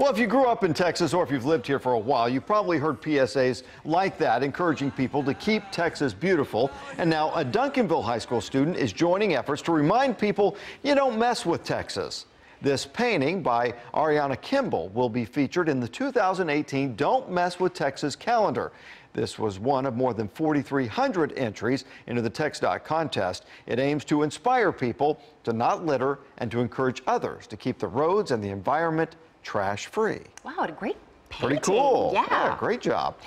Well, if you grew up in Texas or if you've lived here for a while, you've probably heard PSAs like that encouraging people to keep Texas beautiful. And now a Duncanville high school student is joining efforts to remind people you don't mess with Texas. This painting by Ariana Kimball will be featured in the 2018 Don't Mess with Texas calendar. This was one of more than 4,300 entries into the TxDOT contest. It aims to inspire people to not litter and to encourage others to keep the roads and the environment trash-free. Wow, what a great painting. Pretty cool. Yeah. Great job.